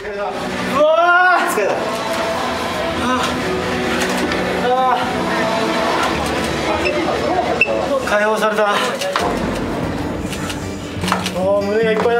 うわー疲れた。解放された。もう胸がいっぱいだった。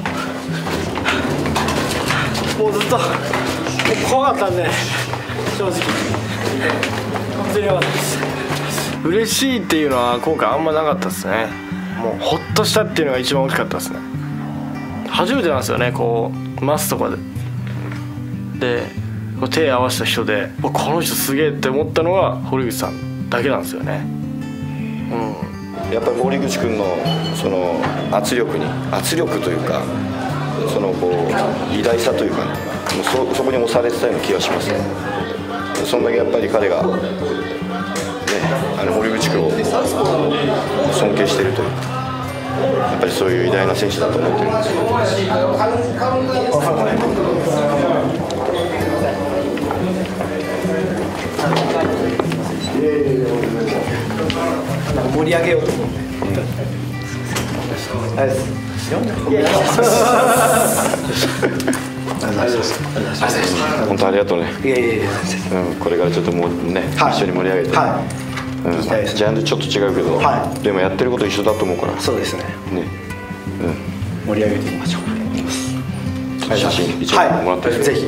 もうずっと怖かったんで、正直本当にやばかったです。嬉しいっていうのは今回あんまなかったですね。もうホッとしたっていうのが一番大きかったですね。初めてなんですよね、こうマスとかでこう手合わせた人でこの人すげえって思ったのが堀口さんだけなんですよね。 やっぱり堀口君のその圧力というか、そのこう偉大さというか、ね、そこに押されてたような気がしますね。そんだけやっぱり彼が、ね、堀口君を尊敬しているというか、やっぱりそういう偉大な選手だと思ってるんですよ。 盛り上げようと思って。 本当ありがとうね。これからちょっともうね、一緒に盛り上げて。ジャンルちょっと違うけど、でもやってること一緒だと思うから。 そうですね。盛り上げていきましょう。 写真一枚もらったりぜひ。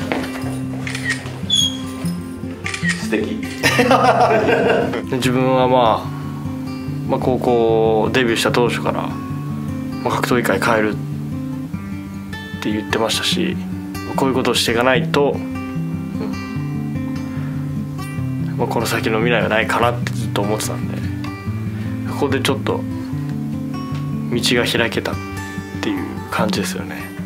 素敵。 自分はまあ高校デビューした当初から格闘技界変えるって言ってましたし、こういうことをしていかないと、この先の未来はないかなってずっと思ってたんで、ここでちょっと道が開けたっていう感じですよね。